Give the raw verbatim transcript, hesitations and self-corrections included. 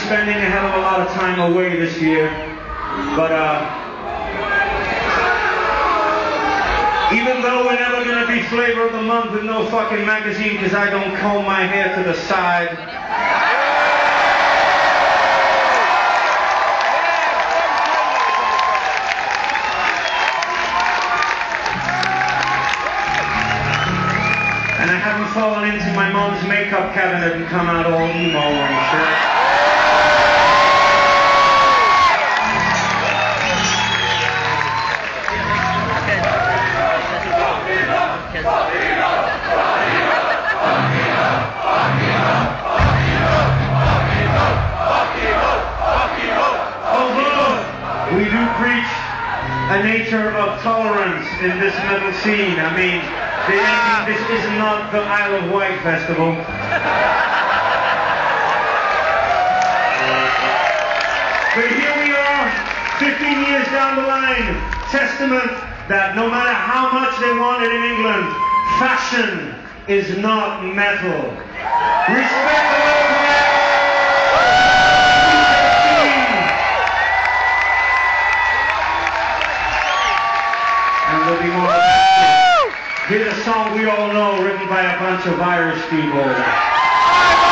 spending a hell of a lot of time away this year, but uh, even though we're never gonna be flavor of the month with no fucking magazine because I don't comb my hair to the side. And I haven't fallen into my mom's makeup cabinet and come out all emo and shit. Although we do preach a nature of tolerance in this metal scene, I mean, the Yankee, this is not the Isle of Wight festival. But here we are, fifteen years down the line, testament that no matter how much they want it in England, fashion is not metal. Respect the local and there'll be more. Here's a song we all know, written by a bunch of Irish people.